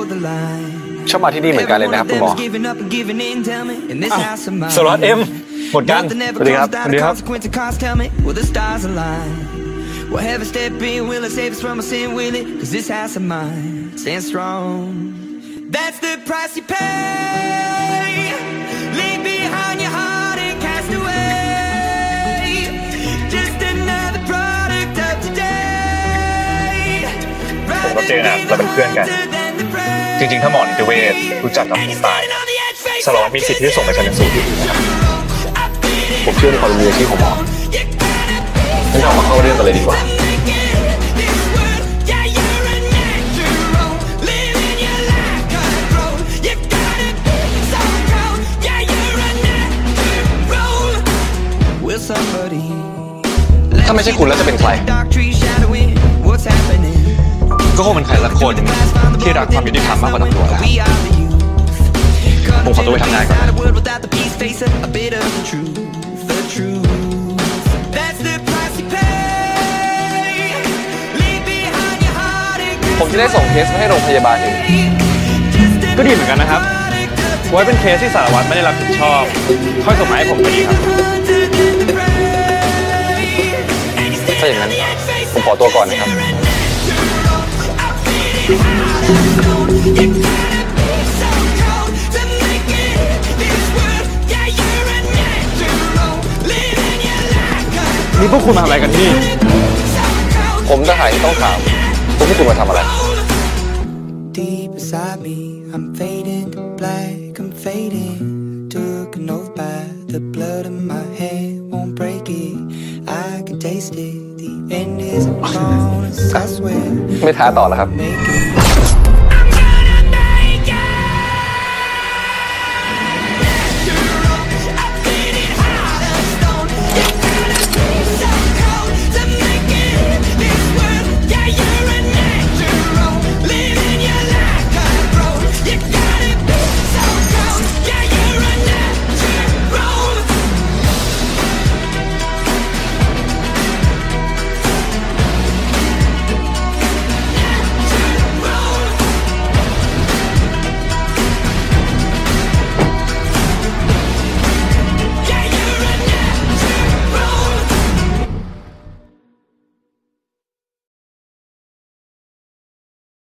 ชอบมาที่นี่เหมือนกันเลยนะครับคุณหมอสล็อตเอ็มหมดกันสวัสดีครับสวัสดีครับ We'll have a step in, will it save us from a sin, will it? Cause this house of mine stands strong. That's the price you pay. Leave behind your heart and cast away. Just another product of today. ผมกับเจนเราเป็นเพื่อนกันจริงๆถ้าหมอนิติเวชรู้จักกับผู้ตายสารวัตรมีสิทธิ์ที่จะส่งไปชันสูตรนะครับผมเชื่อในความมืออาชีพของหมองั้นเรามาเข้าเรื่องกันเลยดีกว่าถ้าไม่ใช่คุณแล้วจะเป็นใครก็คงเป็นใครสักคนที่รักความยุติธรรมมากกว่าตำรวจแล้วผมขอตัวไปทำงานก่อนนะผมจะได้ส่งเคสไปให้โรงพยาบาลเองก็ดีเหมือนกันนะครับไว้เป็นเคสที่สารวัตรไม่ได้รับผิดชอบค่อยส่งมาให้ผมก็ดีครับถ้าอย่างนั้นผมขอตัวก่อนนะครับนี่พวกคุณมาอะไรกันที่นี่ผมทหารที่ต้องถามพวกคุณมาทำอะไร Deep inside me I'm fading to black I'm fading Took an oath by the blood in my head Won't break it I can taste it The end is a bonus I swear ไม่ท้าต่อแล้วครับ